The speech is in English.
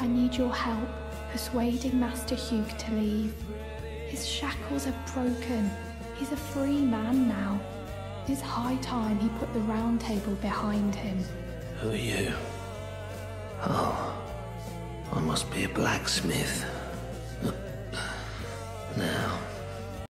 I need your help persuading Master Hewg to leave. His shackles are broken. He's a free man now. It's high time he put the round table behind him. Who are you? Oh, I must be a blacksmith.